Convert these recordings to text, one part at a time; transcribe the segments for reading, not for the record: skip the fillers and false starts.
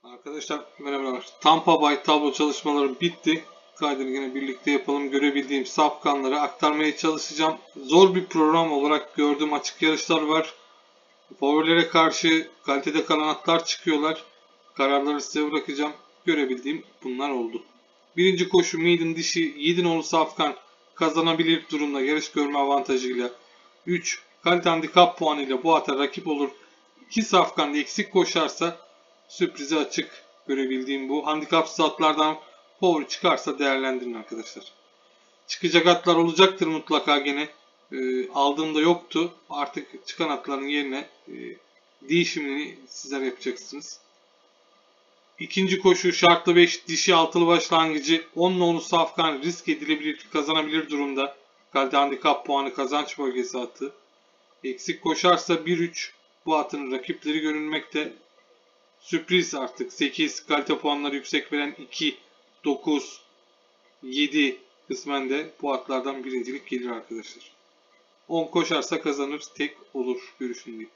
Arkadaşlar merhabalar. Tampa Bay tablo çalışmaları bitti. Kaydını yine birlikte yapalım. Görebildiğim safkanları aktarmaya çalışacağım. Zor bir program olarak gördüğüm açık yarışlar var. Favorilere karşı kalitede kalan atlar çıkıyorlar. Kararları size bırakacağım. Görebildiğim bunlar oldu. Birinci koşu maiden dişi 7 nolu safkan kazanabilir durumda yarış görme avantajıyla. 3 kalite handikap puanıyla bu ata rakip olur. 2 safkan eksik koşarsa sürprize açık görebildiğim bu. Handikapsız atlardan favori çıkarsa değerlendirin arkadaşlar. Çıkacak atlar olacaktır mutlaka gene. Aldığımda yoktu. Artık çıkan atların yerine değişimini sizler yapacaksınız. İkinci koşu şartlı 5 dişi altılı başlangıcı 10 nolu safkan risk edilebilir kazanabilir durumda. Kalite handikap puanı kazanç bölgesi atı. Eksik koşarsa 1-3 bu atın rakipleri görünmekte. Sürpriz artık 8 kalite puanları yüksek veren 2, 9, 7 kısmen de bu atlardan birincilik gelir arkadaşlar. 10 koşarsa kazanır, tek olur görüşündeyim.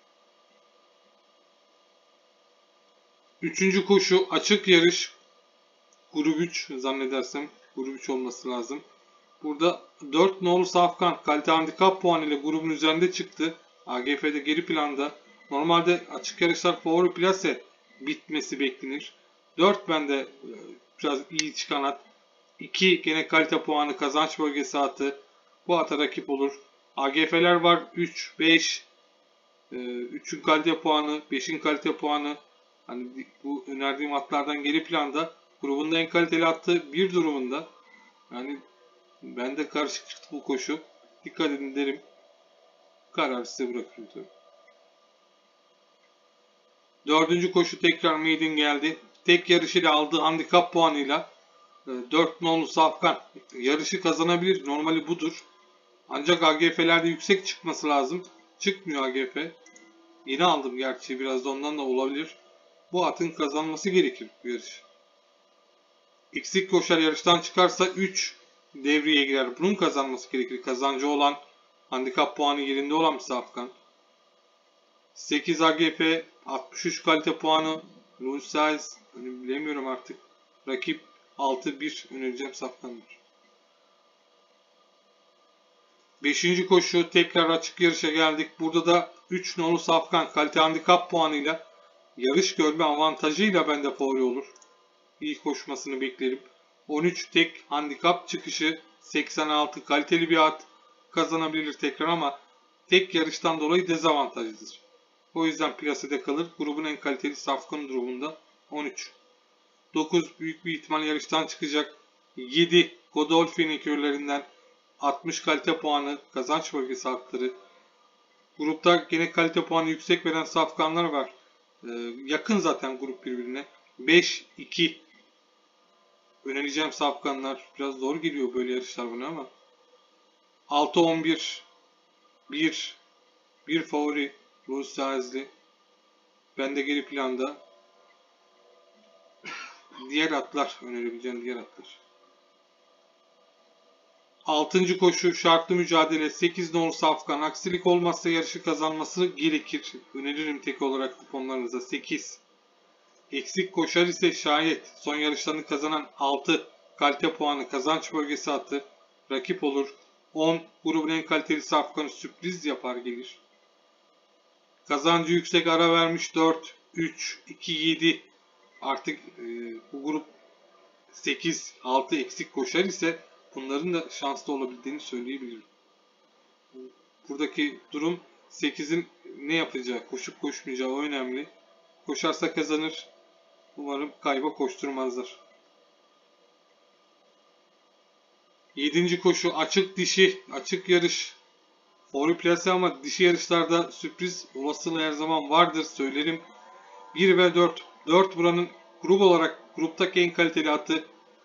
Üçüncü koşu açık yarış grup 3 zannedersem grup 3 olması lazım. Burada 4 nolu safkan kalite handikap puanı ile grubun üzerinde çıktı. AGF'de geri planda. Normalde açık yarışlar favori plase bitmesi beklenir. 4 bende biraz iyi çıkan at. 2 gene kalite puanı kazanç bölgesi atı. Bu ata rakip olur. AGF'ler var. 3, 5. 3'ün kalite puanı, 5'in kalite puanı. Hani bu önerdiğim atlardan geri planda. Grubunda en kaliteli attığı bir durumunda. Yani bende karışık çıktı bu koşu. Dikkat edin derim. Kararı size bırakıyorum tabii. Dördüncü koşu tekrar maiden geldi. Tek yarışıyla aldığı handikap puanıyla 4 nolu safkan yarışı kazanabilir. Normali budur. Ancak AGF'lerde yüksek çıkması lazım. Çıkmıyor AGF. Yeni aldım gerçi biraz da ondan da olabilir. Bu atın kazanması gerekir bu yarış. Eksik koşar yarıştan çıkarsa 3 devreye girer. Bunun kazanması gerekir. Kazancı olan handikap puanı yerinde olan bir safkan. 8 AGF 63 kalite puanı. Louis Size hani bilemiyorum artık. Rakip 6-1 önereceğim safkanlar. 5. koşu tekrar açık yarışa geldik. Burada da 3 nolu safkan kalite handikap puanıyla yarış görme avantajıyla bende favori olur. İyi koşmasını beklerim. 13 tek handikap çıkışı 86 kaliteli bir at kazanabilir tekrar ama tek yarıştan dolayı dezavantajlıdır. O yüzden piyasada kalır. Grubun en kaliteli safkanı durumunda 13. 9 büyük bir ihtimal yarıştan çıkacak. 7 Godolphin ekürlerinden 60 kalite puanı kazanç bölgesi atları. Grupta gene kalite puanı yüksek veren safkanlar var. Yakın zaten grup birbirine. 5-2 önereceğim safkanlar. Biraz zor geliyor böyle yarışlar bana ama. 6-11 1 favori Rus Sazli. Bende geri planda. Diğer atlar önerebileceğim diğer atlar. 6. koşu şartlı mücadele 8 nolu safkan. Aksilik olmazsa yarışı kazanması gerekir. Öneririm tek olarak kuponlarınıza 8. Eksik koşar ise şayet son yarışlarını kazanan 6 kalite puanı kazanç bölgesi atı rakip olur. 10 grubun en kaliteli safkanı sürpriz yapar gelir. Kazancı yüksek ara vermiş 4, 3, 2, 7. Artık bu grup 8, 6 eksik koşar ise bunların da şanslı olabildiğini söyleyebilirim. Buradaki durum 8'in ne yapacağı, koşup koşmayacağı o önemli. Koşarsa kazanır. Umarım kayba koşturmazlar. 7. koşu açık dişi, açık yarış. Favori plase ama dişi yarışlarda sürpriz olasılığı her zaman vardır söylerim. 1 ve 4. 4 buranın grup olarak gruptaki en kaliteli atı.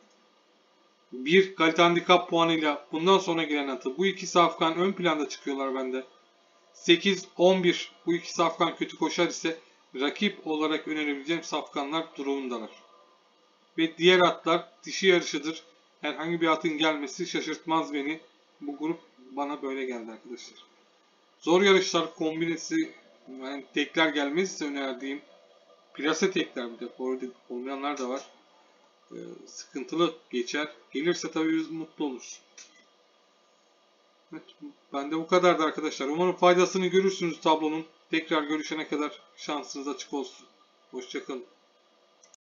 1 kalite handikap puanıyla bundan sonra giren atı. Bu iki safkan ön planda çıkıyorlar bende. 8-11 bu iki safkan kötü koşar ise rakip olarak önerebileceğim safkanlar durumundalar. Ve diğer atlar dişi yarışıdır. Herhangi bir atın gelmesi şaşırtmaz beni. Bu grup bana böyle geldi arkadaşlar. Zor yarışlar kombinesi yani tekler gelmezse önerdiğim plase tekler bir de. Favori olmayanlar da var. Sıkıntılı geçer. Gelirse tabii biz mutlu oluruz. Evet, ben de bu kadardı arkadaşlar. Umarım faydasını görürsünüz tablonun. Tekrar görüşene kadar şansınız açık olsun. Hoşça kalın.